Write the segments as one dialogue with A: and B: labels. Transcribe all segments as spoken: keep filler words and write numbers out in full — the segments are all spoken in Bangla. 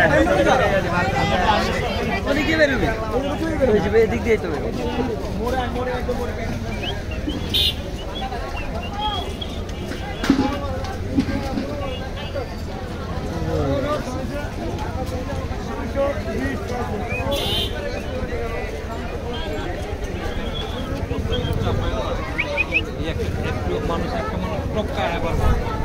A: ওদিকে বেরোবে বেরোবে এদিক দিয়ে তো বেরোবে মানুষ একটা মানুষ প্রকার আবার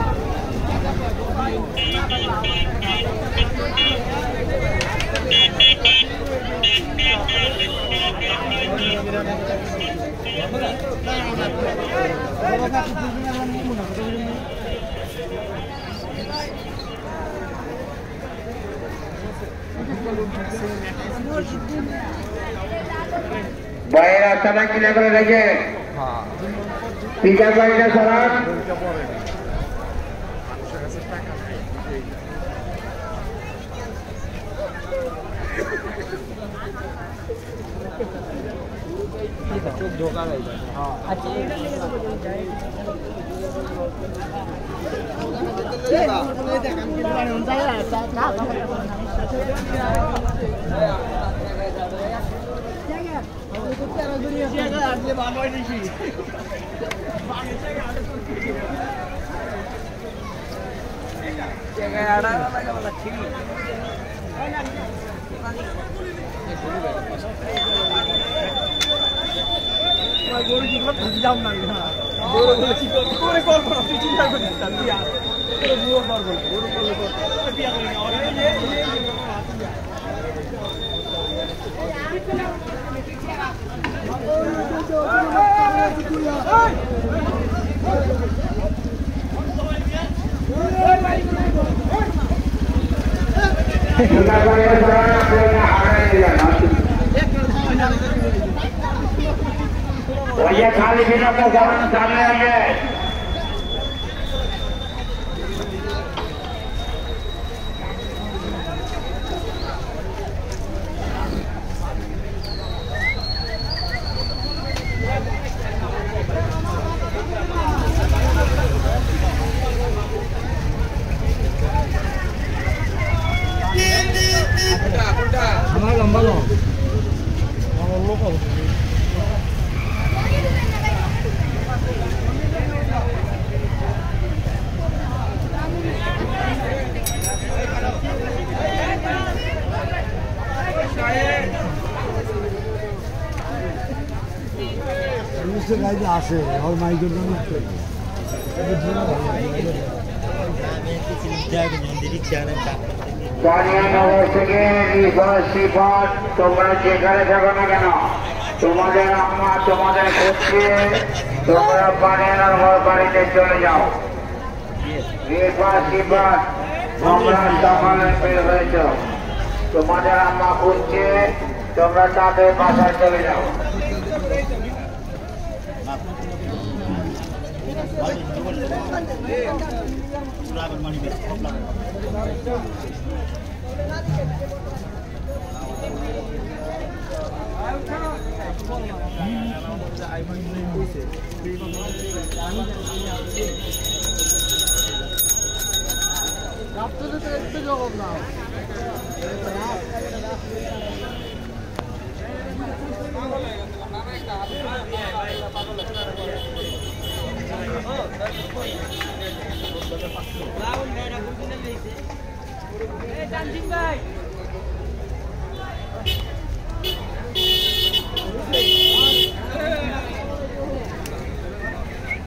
B: বাইরে রাস্তাটা ক্লিয়ার করে রেখে পিকআপ গাড়িটা সরান।
A: ধোকা গরু যেগুলো যাও না গরুগুলো কি করে কল করো তুই চিন্তা করিস না তুই আর গরু করবো গরু করলে বিয়া করি
B: भैया खाली बिना का सामान सामने आइए।
A: हमारा लंबा लो हमारा लोग গাড়িতে আসে আর মাইকের জন্য
B: নগর থেকে তোমরা যেখানে থাকো না কেন তোমাদের আম্মা তোমাদের খুঁজছে তোমরা পানিয়ানগর বাড়িতে চলে যাও। তোমরা সকালে বের হয়েছ তোমাদের আম্মা খুঁজছে তোমরা তাদের বাসায় চলে যাও।
A: একটু জবাব না ভাই